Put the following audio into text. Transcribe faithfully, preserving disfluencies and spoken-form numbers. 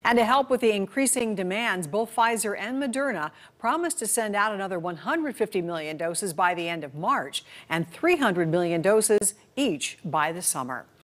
And to help with the increasing demands, both Pfizer and Moderna promised to send out another one hundred fifty million doses by the end of March and three hundred million doses each by the summer.